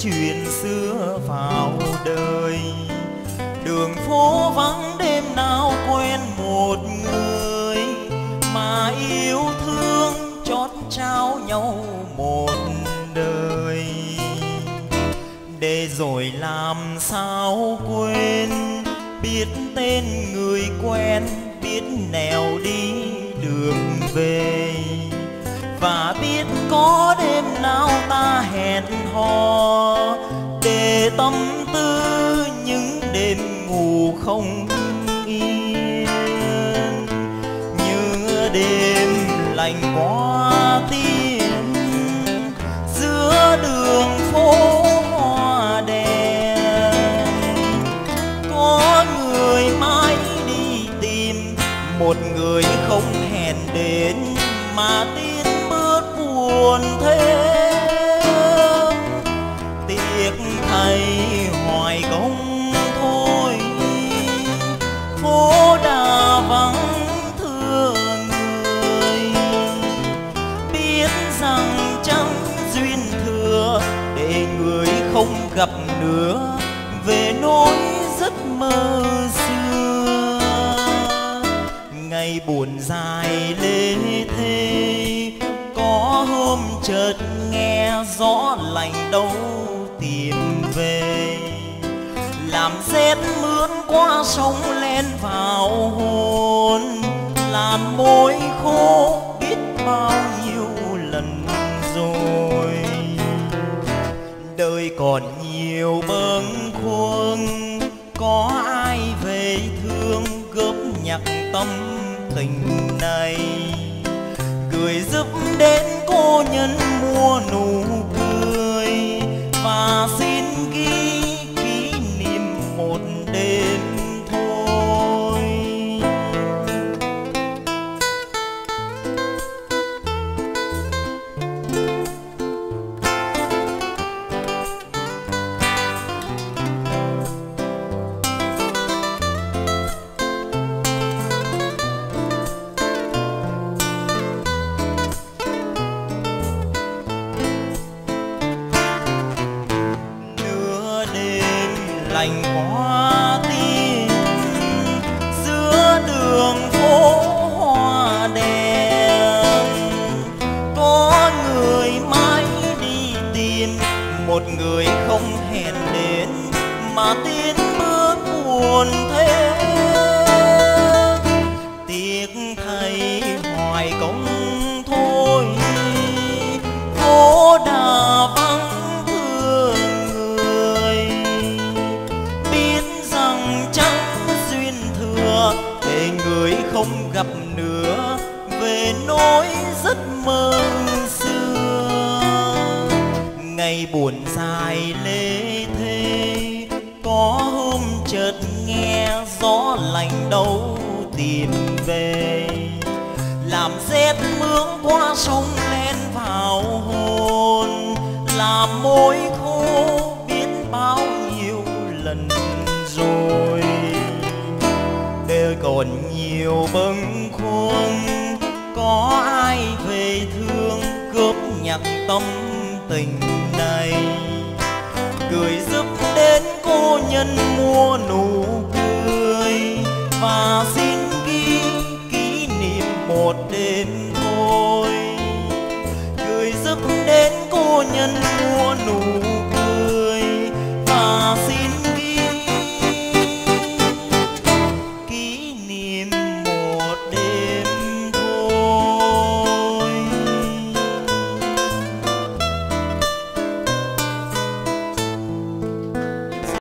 chuyện xưa vào đời. Đường phố vắng đêm nào quen một người, mà yêu thương chót trao nhau một đời. Để rồi làm sao quên, biết tên người quen, biết nẻo đi đường về. Và biết có đêm nào ta hẹn hò, để tâm tư những đêm ngủ không yên. Như đêm lạnh qua tiên, giữa đường phố hoa đèn. Có người mãi đi tìm một người không hẹn đến, mà tiến bước buồn thêm. Tiếc thay hoài công thôi, phố đà vắng thưa người. Biết rằng chẳng duyên thừa, để người không gặp nữa, về nỗi giấc mơ xưa. Ngày buồn dài lê thê, có hôm chợt nghe gió lạnh đâu tìm về. Làm rét mướn qua sông len vào hồn, làn môi khô biết bao nhiêu lần rồi. Đời còn nhiều bâng khuâng, có ai về thương góp nhặt tâm tình này. Gửi giúp đến cô nhân mua nụ cười, và xin ghi kỷ niệm một đêm thôi. Lạnh qua tim, giữa đường phố hoa đèn. Có người mãi đi tìm một người không hẹn đến, mà tiến bước buồn thêm. Tiếc thay hoài công thôi, phố đà vắng thưa người. Biết rằng chẳng duyên thừa, để người không gặp nữa, về nỗi giấc mơ xưa. Ngày buồn dài lê thê, có hôm chợt nghe gió lạnh đâu tìm về. Làm rét mướn qua sông len vào hồn, làm môi khô biết bao nhiêu lần rồi. Đời còn nhiều bâng khuâng, có ai về thương góp nhặt tâm tình này. Gửi giúp đến cô nhân mua nụ cười, và xin ghi kỷ niệm một đêm